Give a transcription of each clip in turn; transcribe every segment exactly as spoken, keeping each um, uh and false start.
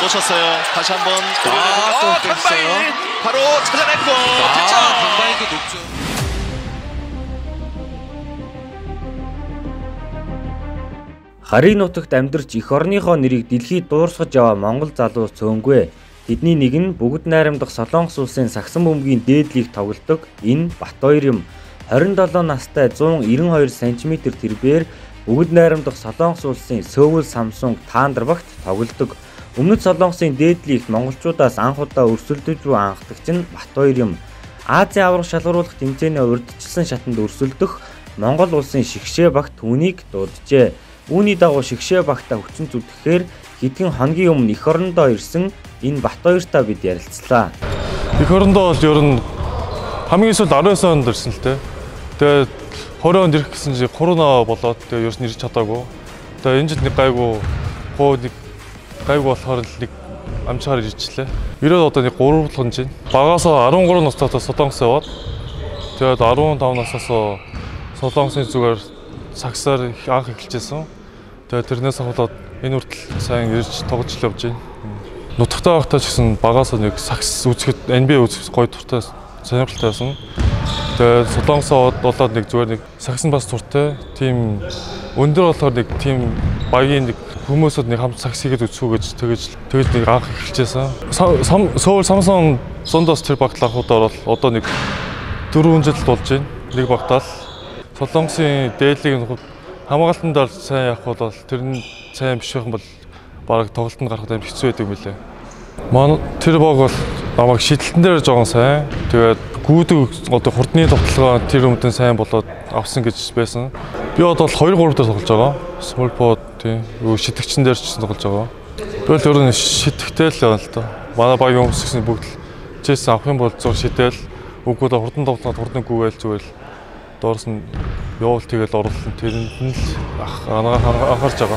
또 쳤어요. 다시 한번 아, 또 강바일 바로 찾아냈고 아, 득점. 강바일도 높죠. Харийн нутагт амьдарч эх орныхоо нэрийг дэлхийд дуурсгаж яваа монгол залуу цөөнгүй. Тэдний нэг нь бүгд найрамдах Солонгос улсын сагсан бөмбөгийн дээд лиг тоглодог энэ Батбаяр юм. хорин долоо настай зуун нэрэн хоёр сантиметр тэрбээр бүгд найрамдах Солонгос улсын Сөүл Самсунг Таандар багт тоглодог. Өмнөд Солонгосын дээд лигт монголчуудаас анх удаа өрсөлдөж буй анхдагч нь Батбаяр юм. Азийн аварга шалгаруулах тэмцээний урьдчилсан шатанд өрсөлдөх Монгол улсын шигшээ багт түүнийг дууджээ. Үүний дагуу шигшээ багтаа хүчин зүтгэхээр хэдхэн хоногийн өмнө эх орондоо ирсэн энэ Батбаяртай бид ярилцлаа. Эх орондоо бол ер нь хамгийн сүүлд аравын онд ирсэн л дээ. Тэгээд двадцать онд ирэх гэсэн чинь корона болоод тэгээд ерөөс нь ирж чадаагүй. Тэгээд энэ жил нэг гайгүй хоо нэг гайгүй болохоор нэг амжихаар ирчихлээ. Ирээд одоо нэг гурав дахь жин. Багаасаа арван гурав настай Солонгос яваад тэгээд арван тав наснаас Солонгосын зүгээр сагсаар анх эхэлжсэн. Тэгээд тэрнээс ахуулаад энэ хүртэл сайн ирж тоглож л явж байна. Нутагтаа байхдаа ч гэсэн багаасаа нэг сагс үзэхэд эн би үзэх гоё туртай сонирхолтой байсан. Тэгээд Солонгосоо болоод нэг зүгээр нэг сагс нь бас туртай. Тийм өндөр болохоор нэг тийм багийн нэг хүмүүсүүд нэг хамт сагс хийгээд үзсүү гэж тэгэж тэгэж нэг анх эхэлжсэн. Сөүл Самсунг зундаас тэр багт анхудаа бол одоо нэг дөрвөн жил болж байна. Нэг багтаал Солонгосын дээдлийг хамгаалтандаа сайн явах бол тэр нь сайн биш байх юм бол бараг тоглолтод гарахад амар хэцүү байдаг юм билээ. Манай тэр баг бол намайг шидэлтэн дээр жоохон сайн. Тэгээд гүйдэг одоо хурдны тоглолгоо тэр өмнө сайн болоод авсан гэж байсан. Би одоо бол хоёр гурав дээр тоглож байгаа. Смолпод тийм шидэгчэн дээр ч тоглож байгаа. Би бол ер нь шидэгтэй л байна л да. Манай багийн хүмүүс гэсэн бүгд чээс авах юм бол зур шидэл үгүй л хурдан тоглоод хурдан гүйгээл зүгээр доорс нь явуул тэгэл оруулсан тэрэнд нь л анхаарч байгаа.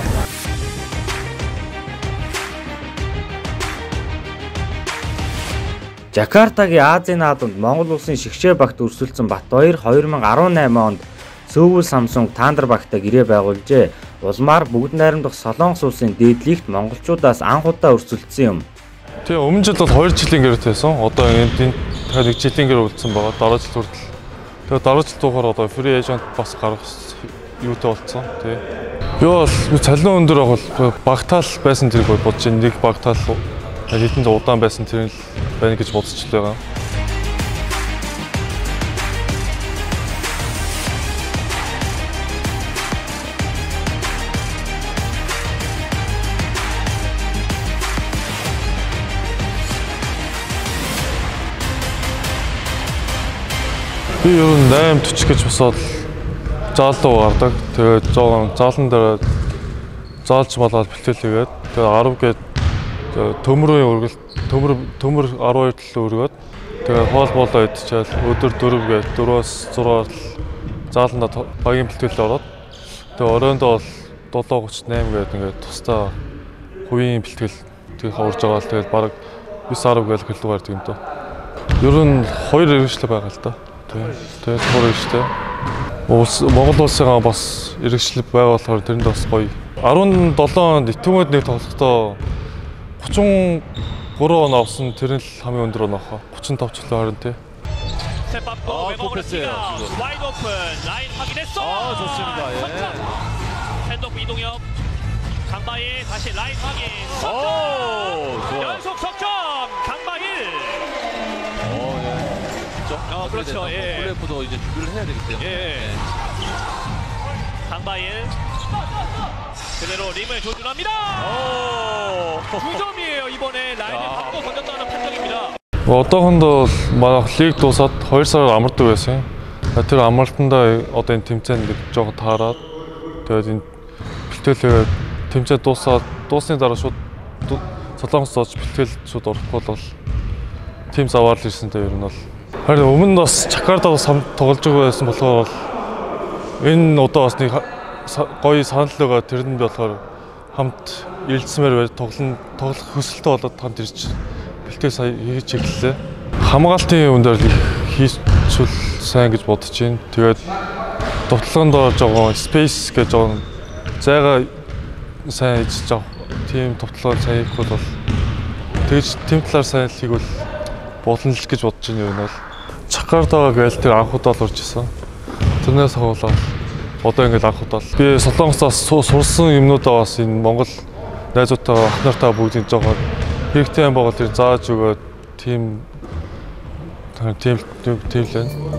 Жакартагийн Азийн наадамд Монгол улсын шигшээ багт өрсөлдсөн Батбаяр две тысячи десятый онд Сөүл Самсунг Таандар багтаа гэрээ байгуулжээ. Улмаар бүгд найрамдах Солонгос улсын дээд лигт монголчуудаас анх удаа өрсөлдсөн юм. Тэгээ өмнө жил бол хоёр жилийн гэрээтэй байсан. Одоо энэ нэг жилийн гэрээ үлдсэн байгаа. Дараа жил хүртэл тэгээд дараа жил дугаар одоо free agent бас гарах юутай болцсон тий. Би бол цалин өндөр бол багтаал байсан тэрийг бодож байна. Нэг багтаал хэдэн удаан байсан тэр л байна гэж бодож байгаа. Би ер нь восемь сорок гэж босоод заалуу гардаг. Тэгээд жоохон заалан дээр заалж болоод бэлтгэлээгээд тэгээд десять гээд төмрийн үргэлт төмөр төмөр twelve төлөө өргөөд тэгээд хоол болоо идчихэл өдөр four гээд four-аас six зааланда багийн бэлтгэлд ороод тэгээд оройндоо бол seven thirty-eight гээд ингээд тусдаа хувийн бэлтгэл тэгээд хаварж байгаа л тэгээд бараг nine ten гээд хэлдэг байдаг юм даа. Ер нь хоёр иргэжлэг байгаа л да. Тэгээд төр ishтэй. Улс Монгол улсынхаа бас иргэжлэг байгаа болохоор тэрэнд бас гоё. seventeen онд итгүүд нэг тоглохдоо thirty-three он авсан тэр нь л хамгийн өндөр оноо хаа. thirty-five ч л харин тий. 아, 코패스예요. 와이드 오픈 라인 확인했어. 아, 좋습니다. 예. 핸드오프 이동엽 강바일 다시 라인 확인. 오, 연속 석점 강바일. 어, 예. 어, 그렇죠. 예. 플레이오프도 이제 준비를 해야 되기 때문에. 예. 강바일 그대로 림을 조준합니다. 두 점이에요. 이번에 라인을 바꿔 던졌다는 판정입니다. Одоохондоо манайх лиг дуусаад two сар амардаг байсан. Тэр амралтандаа одоо энэ тэмцээнд нэг жоохон таараад тэгээд энэ бэлтгэлээ тэмцээ дуусаад дуусны дараа шууд Солонгос зооч бэлтгэл шууд орохгүй бол тим заваар л ирсэнтэй ер нь бол. Харин өмнө бас Жакартад бас тоглож байгаа байсан болохоор энэ удаа бас нэг гоё санал байгаа тэр нь болохоор хамт ирэлцсмээр тоглох тоглох хөсөлтөө болоод хамт ирж бэлтгэл сая хийж эхэллээ. Хамгаалтын өндөр хийчихвэл сайн гэж бодож байна. Тэгээд товтлогондоо жоохон space гэж жоохон зайгаа сайн хийж жаа. Тийм товтлогоо сайн хийх бол тэгж тэм талаар сайн хийгвэл болно л гэж бодож байна юм бол. Чакартаа гээл тэр анх удаа л урж исэн. Тэрнээс хавуулаад одоо ингээд анх удаа. Би Солонгосоос сурсан юмнуудаа бас энэ Монгол найзуудтай ах нартаа бүгдийг жоохон хэрэгтэй юм байгаа тэр зааж өгөөд тийм тийм тийм л